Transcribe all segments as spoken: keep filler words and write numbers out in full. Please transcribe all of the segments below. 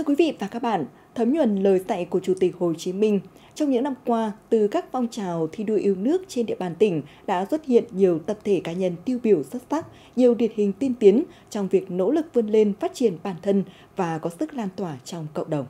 Thưa quý vị và các bạn, thấm nhuần lời dạy của Chủ tịch Hồ Chí Minh, trong những năm qua, từ các phong trào thi đua yêu nước trên địa bàn tỉnh đã xuất hiện nhiều tập thể cá nhân tiêu biểu xuất sắc, nhiều điển hình tiên tiến trong việc nỗ lực vươn lên phát triển bản thân và có sức lan tỏa trong cộng đồng.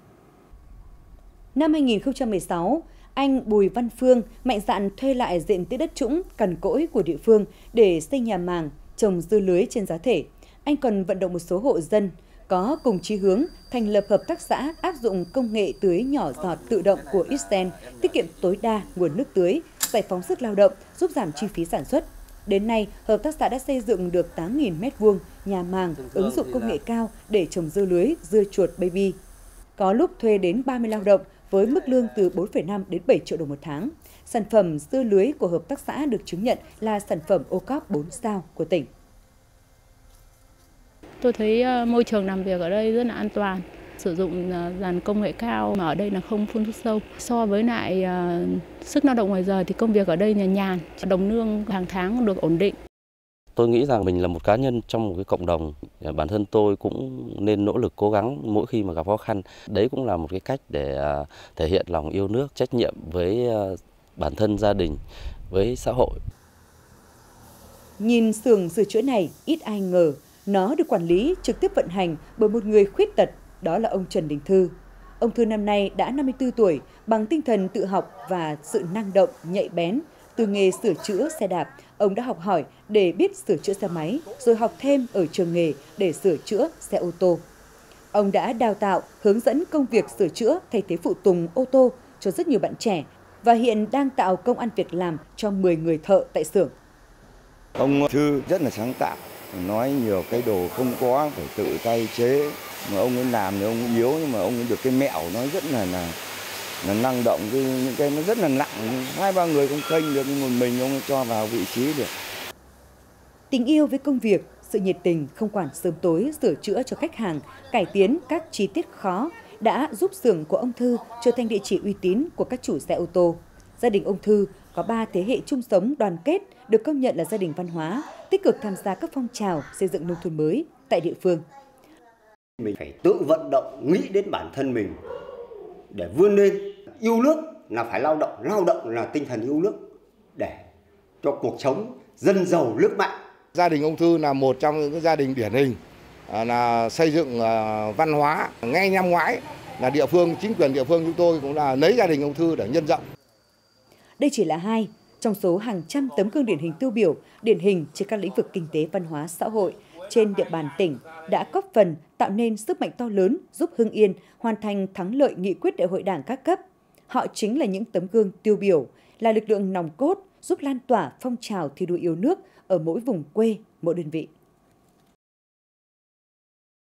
Năm hai nghìn không trăm mười sáu, anh Bùi Văn Phương mạnh dạn thuê lại diện tích đất trũng cằn cỗi của địa phương để xây nhà màng, trồng dưa lưới trên giá thể. Anh còn vận động một số hộ dân có cùng chí hướng thành lập hợp tác xã áp dụng công nghệ tưới nhỏ giọt tự động của Ixten, tiết kiệm tối đa nguồn nước tưới, giải phóng sức lao động, giúp giảm chi phí sản xuất. Đến nay, hợp tác xã đã xây dựng được tám nghìn mét vuông nhà màng ứng dụng công nghệ cao để trồng dưa lưới, dưa chuột baby. Có lúc thuê đến ba mươi lao động với mức lương từ bốn phẩy năm đến bảy triệu đồng một tháng. Sản phẩm dưa lưới của hợp tác xã được chứng nhận là sản phẩm ô cốp bốn sao của tỉnh. Tôi thấy môi trường làm việc ở đây rất là an toàn, sử dụng dàn công nghệ cao mà ở đây là không phun thuốc sâu. So với lại sức lao động ngoài giờ thì công việc ở đây là nhàn, đồng lương hàng tháng được ổn định. Tôi nghĩ rằng mình là một cá nhân trong một cái cộng đồng, bản thân tôi cũng nên nỗ lực cố gắng mỗi khi mà gặp khó khăn. Đấy cũng là một cái cách để thể hiện lòng yêu nước, trách nhiệm với bản thân, gia đình, với xã hội. Nhìn xưởng sửa chữa này, ít ai ngờ nó được quản lý trực tiếp vận hành bởi một người khuyết tật, đó là ông Trần Đình Thư. Ông Thư năm nay đã năm mươi tư tuổi, bằng tinh thần tự học và sự năng động, nhạy bén. Từ nghề sửa chữa xe đạp, ông đã học hỏi để biết sửa chữa xe máy, rồi học thêm ở trường nghề để sửa chữa xe ô tô. Ông đã đào tạo, hướng dẫn công việc sửa chữa thay thế phụ tùng ô tô cho rất nhiều bạn trẻ và hiện đang tạo công ăn việc làm cho mười người thợ tại xưởng. Ông Thư rất là sáng tạo, nói nhiều cái đồ không có phải tự tay chế, mà ông ấy làm thì ông ấy yếu, nhưng mà ông ấy được cái mẹo nói rất là là, là năng động, cái những cái nó rất là nặng, hai ba người không khênh được, nhưng một mình ông ấy cho vào vị trí được. Tình yêu với công việc, sự nhiệt tình không quản sớm tối sửa chữa cho khách hàng, cải tiến các chi tiết khó đã giúp xưởng của ông Thư trở thành địa chỉ uy tín của các chủ xe ô tô. Gia đình ông Thư có ba thế hệ chung sống đoàn kết, được công nhận là gia đình văn hóa, tích cực tham gia các phong trào xây dựng nông thôn mới tại địa phương. Mình phải tự vận động, nghĩ đến bản thân mình để vươn lên. Yêu nước là phải lao động, lao động là tinh thần yêu nước để cho cuộc sống dân giàu nước mạnh. Gia đình ông Thư là một trong những gia đình điển hình là xây dựng văn hóa. Ngay năm ngoái là địa phương, chính quyền địa phương chúng tôi cũng là lấy gia đình ông Thư để nhân rộng. Đây chỉ là hai trong số hàng trăm tấm gương điển hình tiêu biểu, điển hình trên các lĩnh vực kinh tế, văn hóa, xã hội trên địa bàn tỉnh đã góp phần tạo nên sức mạnh to lớn giúp Hưng Yên hoàn thành thắng lợi nghị quyết đại hội Đảng các cấp. Họ chính là những tấm gương tiêu biểu, là lực lượng nòng cốt giúp lan tỏa phong trào thi đua yêu nước ở mỗi vùng quê, mỗi đơn vị.